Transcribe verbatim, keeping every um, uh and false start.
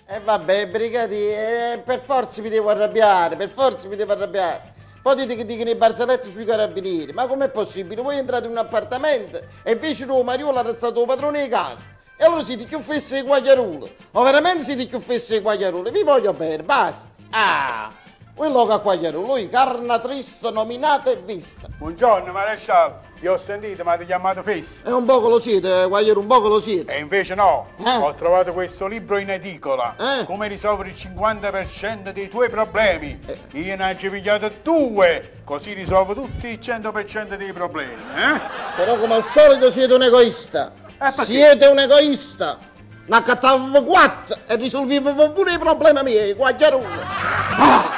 E vabbè, brigati, eh, per forza mi devo arrabbiare, per forza mi devo arrabbiare. Poi dite che dicono i barzellette sui carabinieri, ma com'è possibile? Voi entrate in un appartamento e invece tuo Mariolo ha arrestato il padrone di casa. E allora siete più fessi di guagliarolo. O veramente siete più fessi di guagliarolo? Vi voglio bene, basta. Ah, quello che a guagliarolo, lui carna triste, nominata e vista. Buongiorno maresciallo, io ho sentito, mi avete chiamato Fesso. E un poco lo siete, guagliaro, un poco lo siete. E invece no, Eh? ho trovato questo libro in edicola. Eh? Come risolvere il cinquanta per cento dei tuoi problemi. Eh. Io ne ho pigliato due, così risolvo tutti il cento per cento dei problemi. Eh? Però come al solito siete un egoista. perché? Siete un egoista. Ne accattavo quattro e risolvevo pure i problemi miei, guagliarolo. Ah!